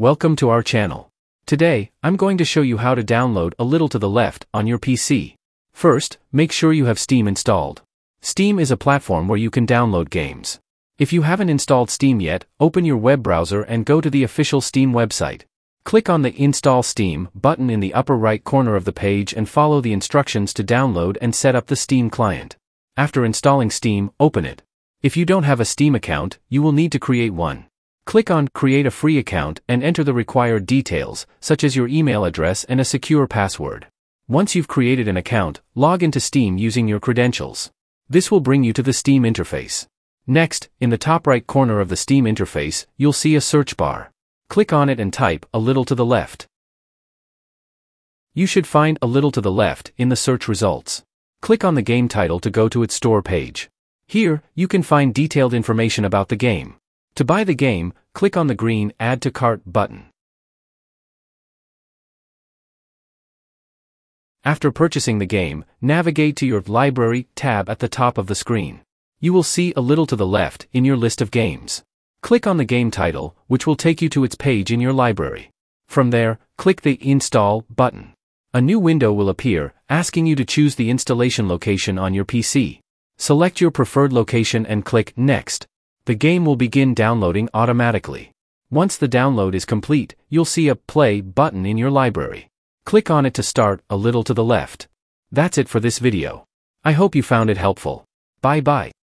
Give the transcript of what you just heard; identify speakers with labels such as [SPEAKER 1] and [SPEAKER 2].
[SPEAKER 1] Welcome to our channel. Today, I'm going to show you how to download A Little to the Left on your PC. First, make sure you have Steam installed. Steam is a platform where you can download games. If you haven't installed Steam yet, open your web browser and go to the official Steam website. Click on the Install Steam button in the upper right corner of the page and follow the instructions to download and set up the Steam client. After installing Steam, open it. If you don't have a Steam account, you will need to create one. Click on Create a Free Account and enter the required details, such as your email address and a secure password. Once you've created an account, log into Steam using your credentials. This will bring you to the Steam interface. Next, in the top right corner of the Steam interface, you'll see a search bar. Click on it and type A Little to the Left. You should find A Little to the Left in the search results. Click on the game title to go to its store page. Here, you can find detailed information about the game. To buy the game, click on the green Add to Cart button. After purchasing the game, navigate to your Library tab at the top of the screen. You will see A Little to the Left in your list of games. Click on the game title, which will take you to its page in your library. From there, click the Install button. A new window will appear, asking you to choose the installation location on your PC. Select your preferred location and click Next. The game will begin downloading automatically. Once the download is complete, you'll see a Play button in your library. Click on it to start A Little to the Left. That's it for this video. I hope you found it helpful. Bye-bye.